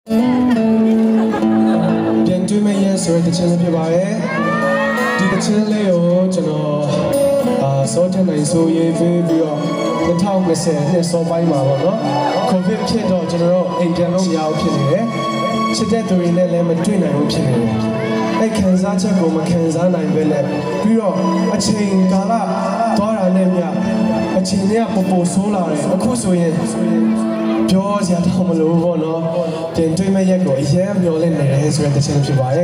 ပြန်တွေ့မဲ့ရဲ့ဆိုတဲ့တခြင်းလေးဖြစ်ပါတယ်ဒီတခြင်းလေးကိုကျွန်တော်စောချနိုင်ဆိုရေးပြီးတော့2020နှစ်စောပိုင်းမှာပေါ့နော်ကိုဗစ်ဖြစ်တော့ကျွန်တော်တို့အိမ်ပြန်လို့မရဘူးဖြစ်နေတယ်ချစ်တဲ့သူတွေနဲ့လည်းမတွေ့နိုင်ဘူးဖြစ်နေတယ်အဲ့ခံစားချက်ကိုမခံစားနိုင်ပဲနဲ့ပြီးတော့အချိန်ကာလသွားတာနဲ့မြအချိန်တွေကပိုဆိုးလာတယ်အခုဆိုရင်ပြောစရာတော့မလိုဘူးပေါ့နော်ပြန်တွေ့မဲ့ရက်ကိုအရင်မျောလင့်နေတယ်ဆိုတဲ့တခြင်းဖြစ်ပါတယ်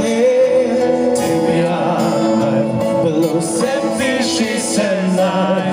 Set fishes and I